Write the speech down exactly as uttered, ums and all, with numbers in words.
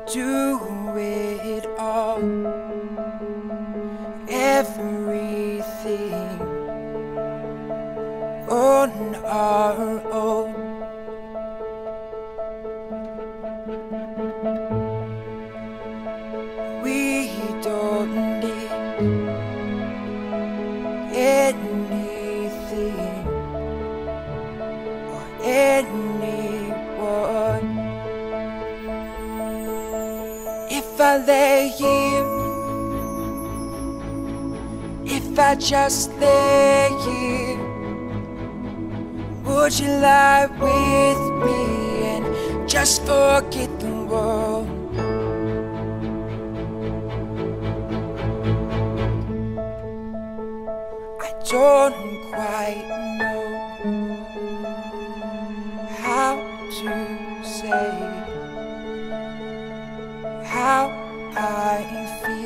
do it all, everything on our own. We don't need anything or anyone. If I lay here, if I just lay here, would you lie with me and just forget the world? I don't quite know how to say how I feel.